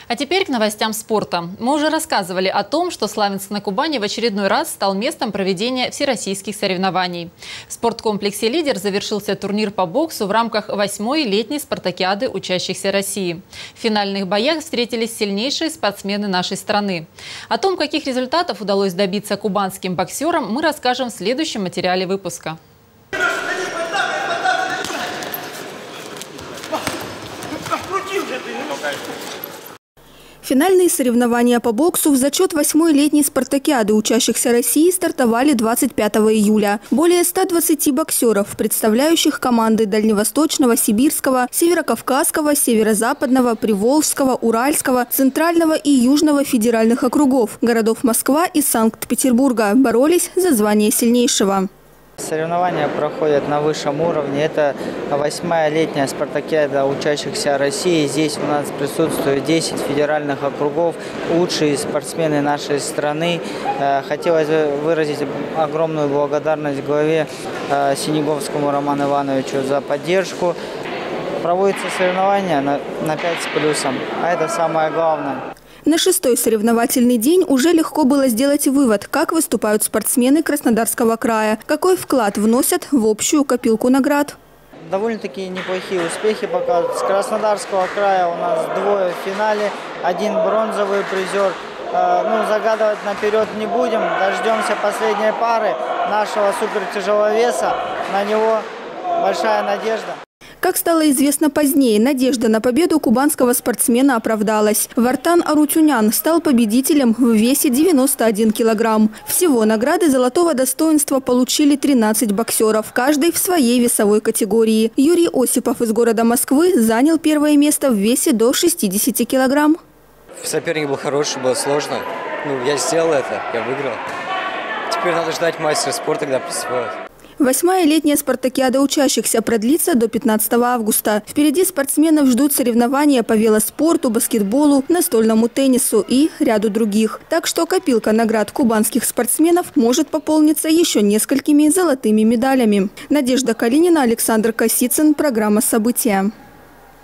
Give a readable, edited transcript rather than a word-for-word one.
А теперь к новостям спорта. Мы уже рассказывали о том, что Славянск на Кубани в очередной раз стал местом проведения всероссийских соревнований. В спорткомплексе «Лидер» завершился турнир по боксу в рамках 8-й летней спартакиады учащихся России. В финальных боях встретились сильнейшие спортсмены нашей страны. О том, каких результатов удалось добиться кубанским боксерам, мы расскажем в следующем материале выпуска. Финальные соревнования по боксу в зачет 8-й летней спартакиады учащихся России стартовали 25 июля. Более 120 боксеров, представляющих команды Дальневосточного, Сибирского, Северокавказского, Северо-Западного, Приволжского, Уральского, Центрального и Южного федеральных округов, городов Москва и Санкт-Петербурга, боролись за звание сильнейшего. Соревнования проходят на высшем уровне. Это 8-я летняя спартакиада учащихся России. Здесь у нас присутствует 10 федеральных округов, лучшие спортсмены нашей страны. Хотелось выразить огромную благодарность главе Синеговскому Роману Ивановичу за поддержку. Проводятся соревнования на 5 с плюсом, а это самое главное. На 6-й соревновательный день уже легко было сделать вывод, как выступают спортсмены Краснодарского края, какой вклад вносят в общую копилку наград. Довольно-таки неплохие успехи показывают. С Краснодарского края у нас 2 в финале, 1 бронзовый призер. Загадывать наперед не будем, дождемся последней пары нашего супертяжеловеса. На него большая надежда. Как стало известно позднее, надежда на победу кубанского спортсмена оправдалась. Вартан Арутюнян стал победителем в весе 91 килограмм. Всего награды золотого достоинства получили 13 боксеров, каждый в своей весовой категории. Юрий Осипов из города Москвы занял 1-е место в весе до 60 килограмм. Соперник был хороший, было сложно. Я сделал это, я выиграл. Теперь надо ждать мастера спорта, когда присвоят. 8-я летняя спартакиада учащихся продлится до 15 августа. Впереди спортсменов ждут соревнования по велоспорту, баскетболу, настольному теннису и ряду других. Так что копилка наград кубанских спортсменов может пополниться еще несколькими золотыми медалями. Надежда Калинина, Александр Косицын. Программа «События».